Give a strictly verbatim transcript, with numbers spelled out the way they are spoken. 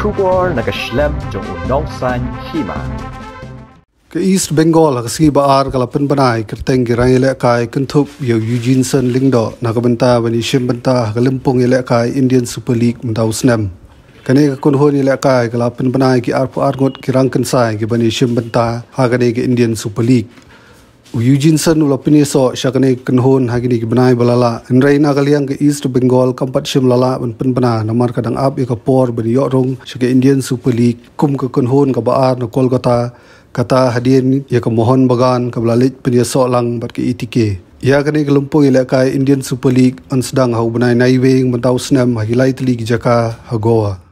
Shubor nakaslem jong unongsan hima. Ke East Bengal kasi baar kalapan banai kerteng girang elek kai kentup yo Eugene Sun Lingdo nakabenta bani shimbenta kalimpung elek kai Indian Super League mendau snam. Kane ka kunhon elek kai kalapan banai ki arpu arngot kirang kensai ki bani shimbenta hagane ki Indian Super League. Eugene Sun ulapini so syakane kunhon hagini ki banai balala enrai na kaliang ke East Bengal kampat shim lala ban penbana namar kadang ap ya kapor bani yorong syake Indian Super League kum ka kunhon ka baar na Kolkata kata hadirin ya ke mohon bagan ke belalit penyesok lang bat ke I T K. Ya kini kelumpung ilakai Indian Super League an sedang hau benai naiwing mentau senam hagilai teli jaka hagoa.